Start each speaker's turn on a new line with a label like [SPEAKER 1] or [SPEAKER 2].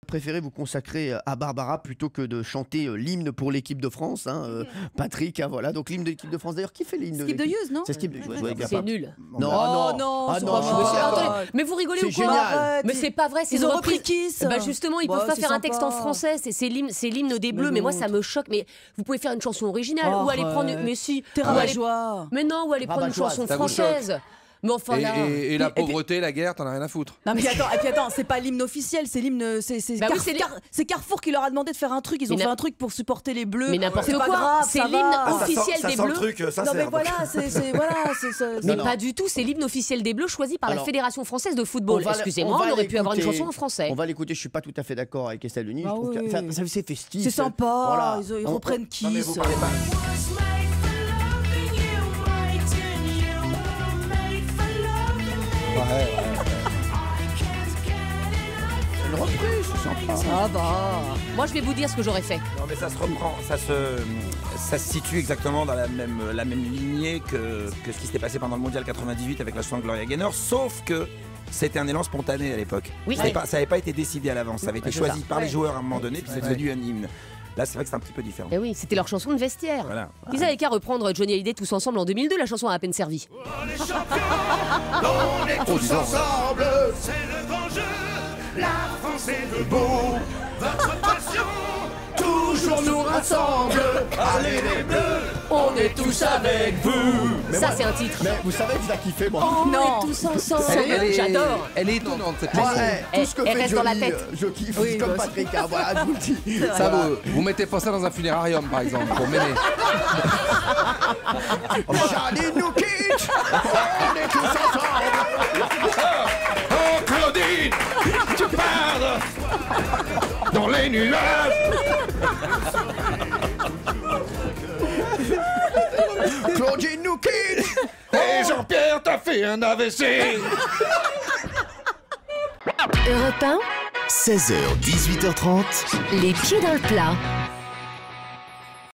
[SPEAKER 1] Préférez vous consacrer à Barbara plutôt que de chanter l'hymne pour l'équipe de France, hein, Patrick, hein, voilà, donc l'hymne de l'équipe de France. D'ailleurs, qui fait l'hymne de
[SPEAKER 2] Skip de Hughes, non?
[SPEAKER 1] C'est Skip de Hughes.
[SPEAKER 3] C'est nul.
[SPEAKER 1] Non,
[SPEAKER 2] non,
[SPEAKER 1] ah
[SPEAKER 2] c'est
[SPEAKER 1] non,
[SPEAKER 2] pas
[SPEAKER 1] je suis
[SPEAKER 2] vrai.
[SPEAKER 1] aussi d'accord.
[SPEAKER 3] Attendez, mais vous rigolez ou
[SPEAKER 1] C'est
[SPEAKER 3] quoi?
[SPEAKER 1] génial.
[SPEAKER 3] Mais c'est pas vrai, c'est
[SPEAKER 2] Ils
[SPEAKER 3] une
[SPEAKER 2] ont repris
[SPEAKER 3] reprise.
[SPEAKER 2] Kiss.
[SPEAKER 3] Bah justement, ils
[SPEAKER 2] Bah,
[SPEAKER 3] peuvent pas
[SPEAKER 2] c'est
[SPEAKER 3] faire un
[SPEAKER 2] sympa.
[SPEAKER 3] texte en français, c'est l'hymne des Bleus, mais moi ça me choque. Mais vous pouvez faire une chanson originale ou aller prendre, mais si,
[SPEAKER 2] Terrain
[SPEAKER 3] ou
[SPEAKER 2] de
[SPEAKER 3] aller-
[SPEAKER 2] joie.
[SPEAKER 3] mais non, ou aller prendre une
[SPEAKER 1] Rabat-joie,
[SPEAKER 3] chanson
[SPEAKER 4] ça vous
[SPEAKER 3] française. Mais enfin là.
[SPEAKER 4] Et la pauvreté, la guerre, t'en as rien à foutre.
[SPEAKER 2] Non mais attends, c'est pas l'hymne officiel, c'est l'hymne,
[SPEAKER 3] Bah oui,
[SPEAKER 2] c'est Carrefour qui leur a demandé de faire un truc, ils ont
[SPEAKER 3] Mais
[SPEAKER 2] fait un truc pour supporter les Bleus.
[SPEAKER 3] Mais n'importe
[SPEAKER 2] C'est pas
[SPEAKER 3] quoi,
[SPEAKER 2] grave,
[SPEAKER 3] c'est
[SPEAKER 2] ça
[SPEAKER 3] l'hymne
[SPEAKER 2] va.
[SPEAKER 3] officiel
[SPEAKER 5] ça
[SPEAKER 3] des
[SPEAKER 5] sent le
[SPEAKER 3] Bleus.
[SPEAKER 5] truc
[SPEAKER 2] Non
[SPEAKER 5] sincère.
[SPEAKER 2] mais
[SPEAKER 5] donc.
[SPEAKER 2] voilà, c'est ça.
[SPEAKER 3] Mais
[SPEAKER 1] Non,
[SPEAKER 3] pas
[SPEAKER 1] non.
[SPEAKER 3] du tout, c'est l'hymne officiel des Bleus choisi par la
[SPEAKER 1] Alors,
[SPEAKER 3] Fédération française de football. Excusez-moi, on aurait pu avoir une chanson en français.
[SPEAKER 1] On va l'écouter, je suis pas tout à fait d'accord avec Estelle Denis.
[SPEAKER 2] Ah
[SPEAKER 1] Je trouve
[SPEAKER 2] oui.
[SPEAKER 1] que c'est festif.
[SPEAKER 2] C'est sympa,
[SPEAKER 1] Voilà.
[SPEAKER 2] ils reprennent
[SPEAKER 5] Non, mais vous
[SPEAKER 2] Kiss.
[SPEAKER 5] parlez pas.
[SPEAKER 1] Une reprise, c'est sympa.
[SPEAKER 2] Ça va.
[SPEAKER 3] Moi je vais vous dire ce que j'aurais fait.
[SPEAKER 5] Non mais ça se reprend, ça se situe exactement dans la même lignée que ce qui s'était passé pendant le Mondial 98 avec la chanson de Gloria Gaynor, sauf que c'était un élan spontané à l'époque.
[SPEAKER 3] Oui.
[SPEAKER 5] Ça n'avait pas été décidé à l'avance, ça avait été
[SPEAKER 3] c'est
[SPEAKER 5] choisi
[SPEAKER 3] ça.
[SPEAKER 5] par les joueurs à un moment donné, puis c'est devenu un hymne. Là c'est vrai que c'est un petit peu différent.
[SPEAKER 3] Eh oui, c'était leur chanson de vestiaire.
[SPEAKER 5] Voilà.
[SPEAKER 3] Ils avaient qu'à reprendre Johnny Hallyday tous ensemble en 2002, la chanson a à peine servi.
[SPEAKER 6] On est tous ensemble, c'est le grand jeu. La France est debout. Votre passion, toujours nous rassemble. Allez les Bleus,
[SPEAKER 3] On est tous avec vous. Ça c'est un titre.
[SPEAKER 1] Mais vous savez que je la kiffais, moi.
[SPEAKER 3] On
[SPEAKER 2] Non.
[SPEAKER 3] est tous ensemble.
[SPEAKER 4] J'adore. Elle est étonnante cette
[SPEAKER 1] Moi,
[SPEAKER 4] chanson.
[SPEAKER 1] tout ce que
[SPEAKER 3] elle
[SPEAKER 1] fait
[SPEAKER 3] reste dans la
[SPEAKER 1] Johnny,
[SPEAKER 3] tête.
[SPEAKER 1] je kiffe,
[SPEAKER 2] Oui,
[SPEAKER 1] comme
[SPEAKER 2] moi aussi.
[SPEAKER 1] Patrick, hein, voilà, je vous le dis.
[SPEAKER 4] Ça, vous mettez pas ça dans un funérarium, par exemple, pour m'aimer.
[SPEAKER 1] Charlie nous quitte. On est tous ensemble.
[SPEAKER 6] oh Claudine, tu pars dans les nuages.
[SPEAKER 1] Claudine nous quitte.
[SPEAKER 6] Et Jean-Pierre t'a fait un AVC.
[SPEAKER 7] Europe 1,
[SPEAKER 8] 16h, 18h30.
[SPEAKER 7] les pieds dans le plat.